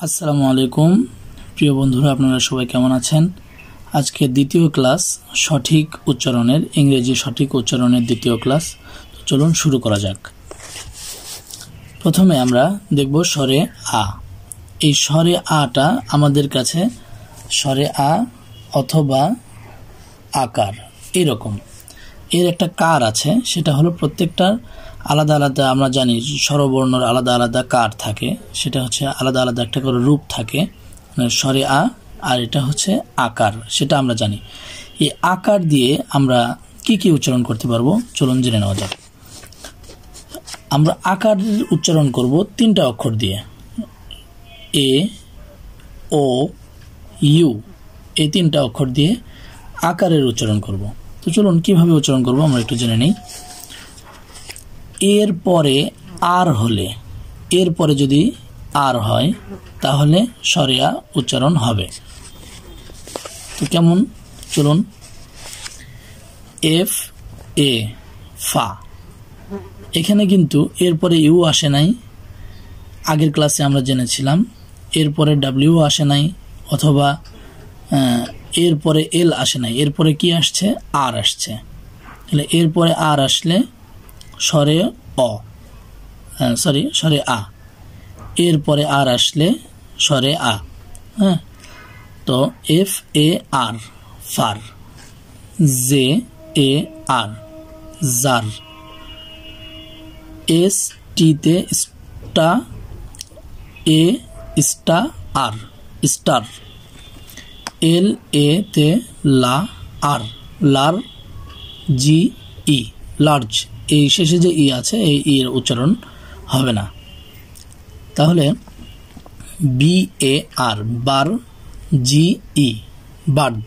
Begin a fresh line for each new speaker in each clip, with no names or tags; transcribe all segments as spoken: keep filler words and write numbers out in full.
আসসালামু আলাইকুম প্রিয় বন্ধুরা, আপনারা সবাই কেমন আছেন? আজকে দ্বিতীয় ক্লাস সঠিক উচ্চারণের ইংরেজি সঠিক উচ্চারণের দ্বিতীয় ক্লাস। তো চলুন শুরু করা যাক। প্রথমে আমরা দেখব স্বরে আ। এই স্বরে আটা আমাদের কাছে স্বরে আ অথবা আকার এরকম এর একটা কার আছে, সেটা হলো প্রত্যেকটার আলাদা আলাদা। আমরা জানি স্বরবর্ণর আলাদা আলাদা কার থাকে, সেটা হচ্ছে আলাদা আলাদা একটা করে রূপ থাকে স্বরে আ, আর এটা হচ্ছে আকার, সেটা আমরা জানি। এই আকার দিয়ে আমরা কি কি উচ্চারণ করতে পারবো চলুন জেনে নেওয়া যাক। আমরা আকারের উচ্চারণ করব তিনটা অক্ষর দিয়ে, এ, ও, ইউ, এই তিনটা অক্ষর দিয়ে আকারের উচ্চারণ করব। তো চলুন কিভাবে উচ্চারণ করব আমরা একটু জেনে নিই। এর পরে আর হলে, এর পরে যদি আর হয় তাহলে স্বরে আ উচ্চারণ হবে। তো কেমন চলুন, এফ এ ফা। এখানে কিন্তু এরপরে ইউ আসে নাই, আগের ক্লাসে আমরা জেনেছিলাম। এরপরে ডাব্লিউ আসে নাই, অথবা এরপরে এল আসে নাই। এরপরে কি আসছে? আর আসছে। তাহলে এরপরে আর আসলে স্বরে অ, সরি স্বরে আ। এরপরে আর আসলে স্বরে আ। হ্যাঁ, তো F A R far, J A R jar, S টিতে স্টা, এ স্টা আর স্টার, এল এ তে লা আর লার, জি ই লার্জ। এই শেষে যে ই আছে এই ই এর উচ্চারণ হবে না। তাহলে B A R bar, G E barge.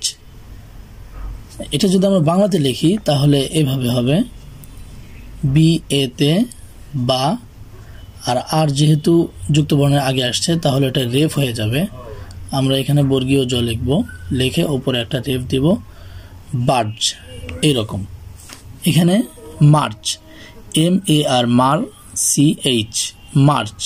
এটা যদি আমরা বাংলাতে লিখি তাহলে এভাবে হবে, বি এ তে বা, আর আর যেহেতু যুক্ত বর্ণের আগে আসছে তাহলে এটা রেফ হয়ে যাবে। আমরা এখানে বর্গীয় জ লিখব, লিখে ওপরে একটা রেফ দিব, বার্জ। এইরকম এখানে March, M A R mar, C H march,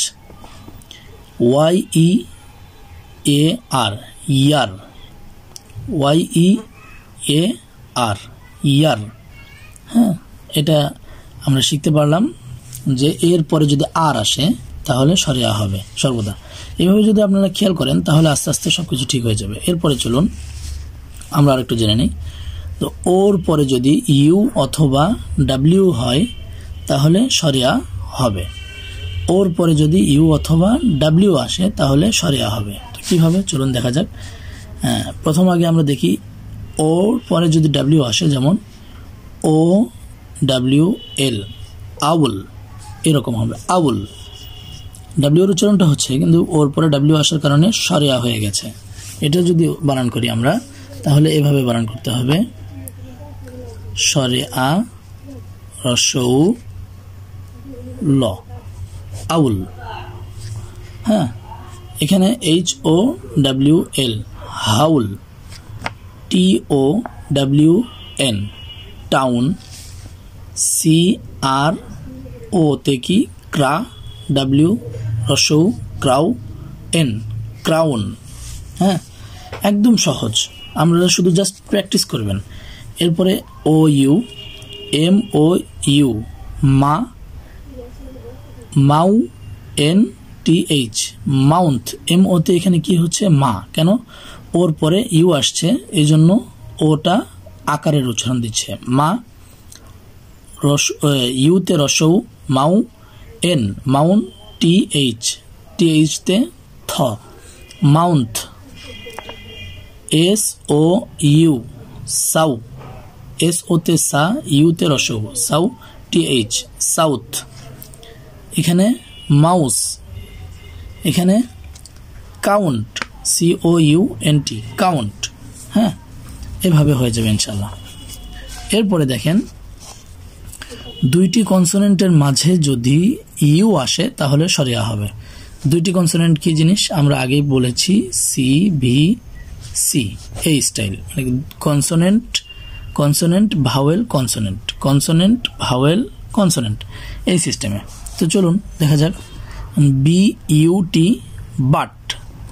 Y E A R year, Y E A R year. হ্যাঁ, এটা আমরা শিখতে পারলাম যে এর পরে যদি আর আসে তাহলে স্বরে আ হবে সর্বদা। এইভাবে যদি আপনারা খেয়াল করেন তাহলে আস্তে আস্তে সবকিছু ঠিক হয়ে যাবে। এরপরে চলুন আমরা আরেকটু জেনে নিই। তো ওর পরে যদি ইউ অথবা ডাব্লিউ হয় তাহলে স্বরে আ হবে। ওর পরে যদি ইউ অথবা ডাব্লিউ আসে তাহলে স্বরে আ হবে। তো কীভাবে চলুন দেখা যাক। প্রথম আগে আমরা দেখি ওর পরে যদি ডাব্লিউ আসে, যেমন ও ডাব্লিউ এল, আউল, এরকম হবে আউল। ডাব্লিউ এর উচ্চারণটা হচ্ছে, কিন্তু ওর পরে ডাব্লিউ আসার কারণে স্বরে আ হয়ে গেছে। এটা যদি বানান করি আমরা তাহলে এভাবে বানান করতে হবে, স্বরে আ রস্যউ ল, আউল। হ্যাঁ, এখানে H O W L howl, T O W N town, C R O তে কি ক্রা, ডাব্লিউ রস্যউ ক্রাউ, এন ক্রাউন। হ্যাঁ, একদম সহজ, আপনারা শুধু জাস্ট প্র্যাকটিস করবেন। এরপরে O U, M O U মা, মাউ, N T H mount. M ওতে এখানে কি হচ্ছে? মা। কেন? ওর পরে ইউ আসছে, এই জন্য ওটা আকারের উচ্চারণ দিচ্ছে মা। রস ইউতে রসৌ মাউ, এন মাউন, টি এইচ টি এইচতে থ মাউন্ট, এস ও ইউ সাউ, এস ওতে সা, ইউতে রসৌ সাউ, টি এইচ সাউথ। এখানে মাউস, এখানে count, C O U N T count. হ্যাঁ, এভাবে হয়ে যাবে ইনশাল্লাহ। এরপরে দেখেন, দুইটি কনসোনেন্টের মাঝে যদি ইউ আসে তাহলে স্বরে আ হবে। দুইটি কনসোনেন্ট কি জিনিস আমরা আগেই বলেছি, সি ভি সি, এই স্টাইল, মানে consonant consonant vowel consonant, consonant vowel consonant, এই সিস্টেমে। তো চলুন দেখা যাক, B U T but,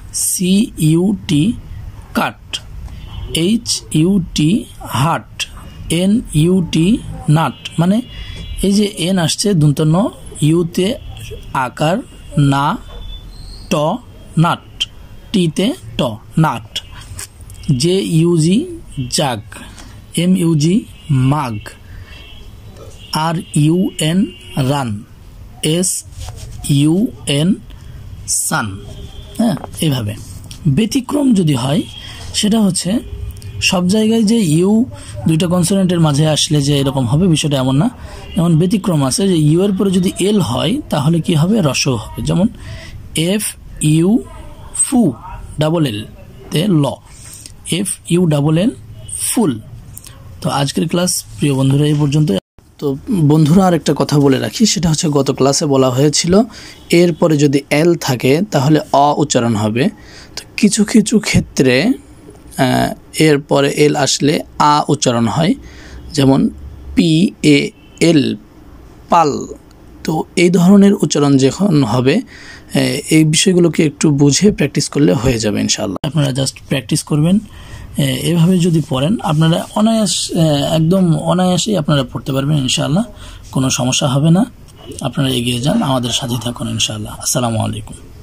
C U T cut, H U T hut, N U T nut. মানে এই যে এন আসছে দন্ত ন, ইউতে আকার না, ট নাট, টিতে T nut. J U G jug, M U G mug, R U N run, S U N sun. হ্যাঁ, এইভাবে। ব্যতিক্রম যদি হয় সেটা হচ্ছে সব জায়গায় যে ইউ দুইটা কনসোনেন্টের মাঝে আসলে যে এরকম হবে বিষয়টা এমন না। যেমন ব্যতিক্রম আছে যে ইউ এর পরে যদি এল হয় তাহলে কি হবে, রস্য হবে। যেমন এফ ইউ ফু ডাবল এল তে ল, F U double L full. তো আজকের ক্লাস প্রিয় বন্ধুরা এই পর্যন্ত। তো বন্ধুরা আর একটা কথা বলে রাখি, সেটা হচ্ছে গত ক্লাসে বলা হয়েছিল এরপরে যদি এল থাকে তাহলে অ উচ্চারণ হবে। তো কিছু কিছু ক্ষেত্রে এরপরে এল আসলে আ উচ্চারণ হয়, যেমন পি এ এল পাল। তো এই ধরনের উচ্চারণ যখন হবে এই বিষয়গুলোকে একটু বুঝে প্র্যাকটিস করলে হয়ে যাবে ইনশাআল্লাহ। আপনারা জাস্ট প্র্যাকটিস করবেন, এভাবে যদি পড়েন আপনারা অনায়াস একদম অনায়াসেই আপনারা পড়তে পারবেন ইনশাআল্লাহ, কোনো সমস্যা হবে না। আপনারা এগিয়ে যান, আমাদের সাথে থাকুন ইনশাআল্লাহ। আসসালামু আলাইকুম।